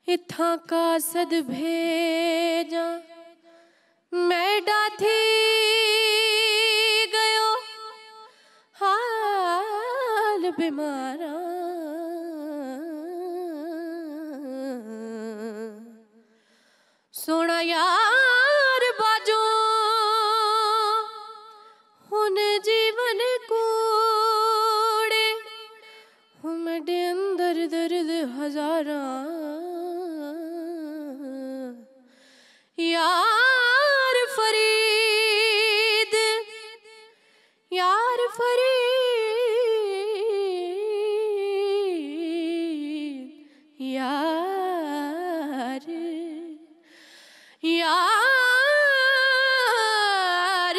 इत्थां कासद भेजा मैडा थी गयो हाल बीमारा सोना यार बाजो हुन जीवन कूड़े मेरे अंदर दर्द हजारा यार फरीद यार फरीद यार यार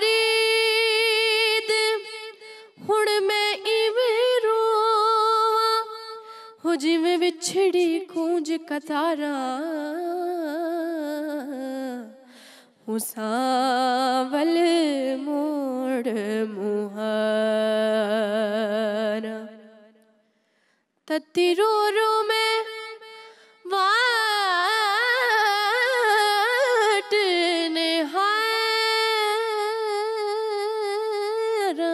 फरीद हुण मैं इवें रोवां हो जिवें विछड़ी कूंज कतारा सावल मोड़ मुहारा तत्ती रो रो में वाट निहारा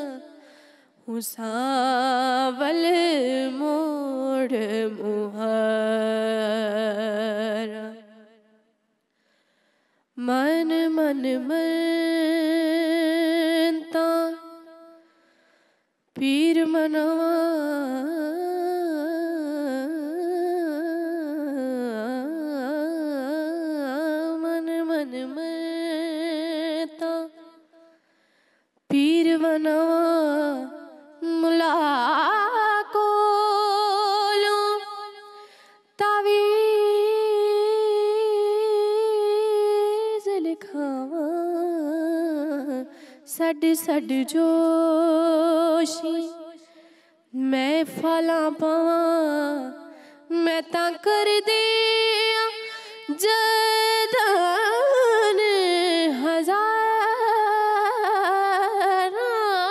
सावल मोड़ मुहारा मन मन मनता पीर मनवा मन मन मनता पीर मनवा मुला को सड सड जोशी मैं फला पावा मैं ता कर दिया जदान हजारा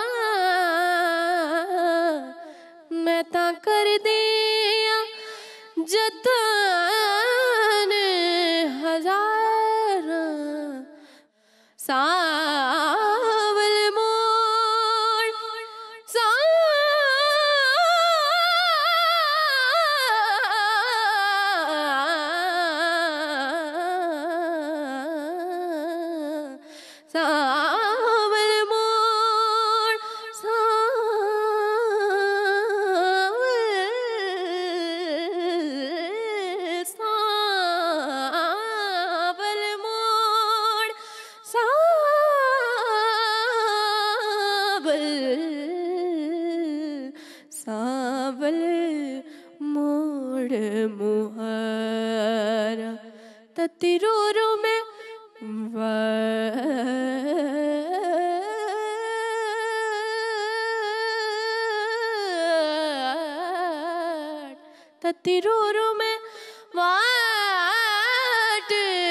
मैं ता कर दिया जदान हजारा सावल मोड़ सावल मोड़ सावल मोड़ सावल मोड़ मुहारा तत्ती रो रो में तत्ती रो रो में वाट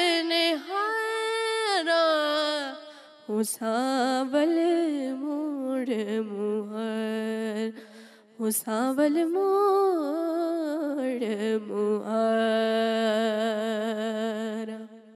निहारा सावल मोड़ मुहार सावल मोड़ मुहारा।